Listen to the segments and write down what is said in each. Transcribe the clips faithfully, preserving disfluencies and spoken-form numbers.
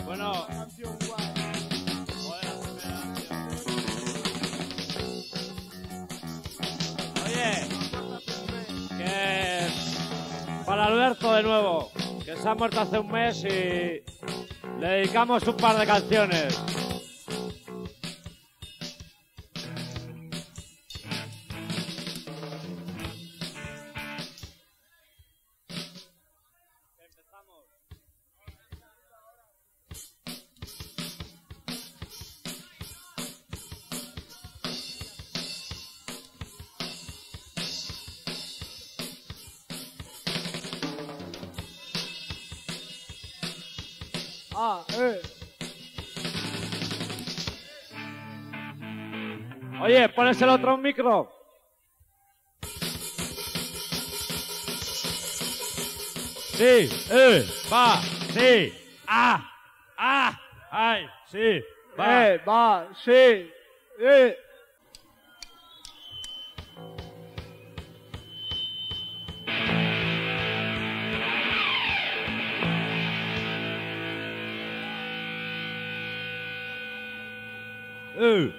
Bueno. Oye, que para Alberto de nuevo, que se ha muerto hace un mes y le dedicamos un par de canciones. Ah, eh. Oye, pones el otro micro. Sí, eh, va, sí, ah, ah, ay, sí, va. Eh, va, sí, eh. Uh.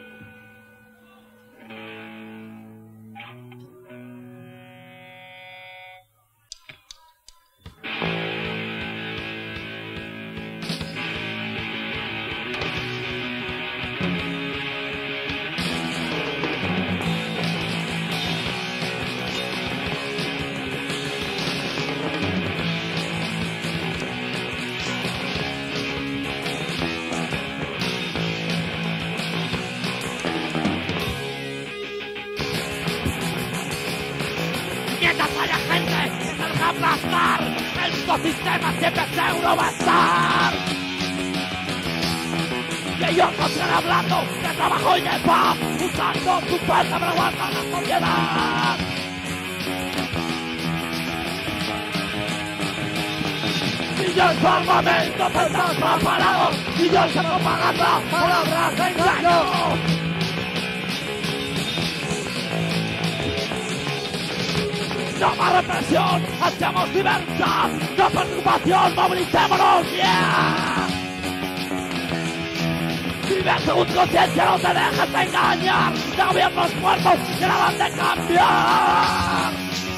aplastar. El mismo sistema siempre seguro va a estar. Y ellos no están hablando de trabajo y de paz, usando su fuerza para aguantar la sociedad. Millones de armamentos están preparados, millones de propaganda, palabras de engaño. No más represión, hacemos libertad, no preocupación, movilicémonos, yeah. Vive según tu conciencia, no te dejes de engañar, de gobiernos muertos que la van de cambiar.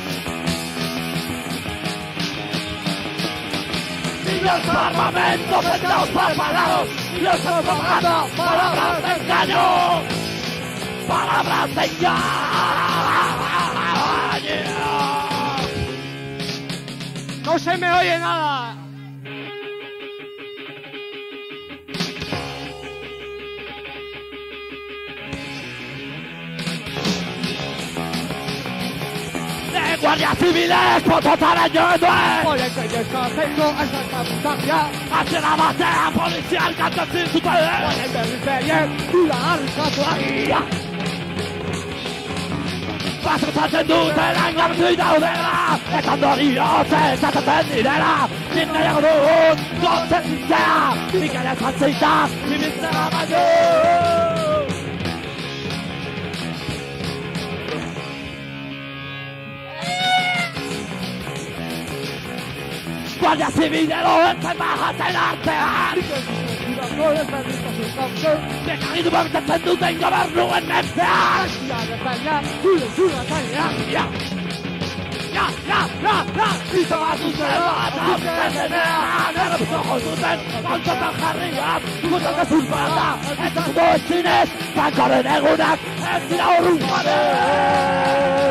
Millones de armamentos estamos preparados, millones de propaganda, palabras de engaño, palabras de engaño. ¡No se me oye nada! ¡De guardias civiles por total año de Por el que yo tengo esa circunstancia. hacia la base policial que antes sin su Por poder. el periferia y la arcatuaria. Pasos hacen dulce la engarcita udera, estando riose, se hacen dinera, sin que llegue un donde si sea, y que les facilita, y viste la mayor. Guardia civil de los enfermas en arte, que cariño para que te tú tengo verlo en el ya, ya, ya, ya, ya, y todas tus hermanas que se vean en los ojos tus con total arriba, junto que sus bandas, estos dos chines, van con el egunak, en la urumane.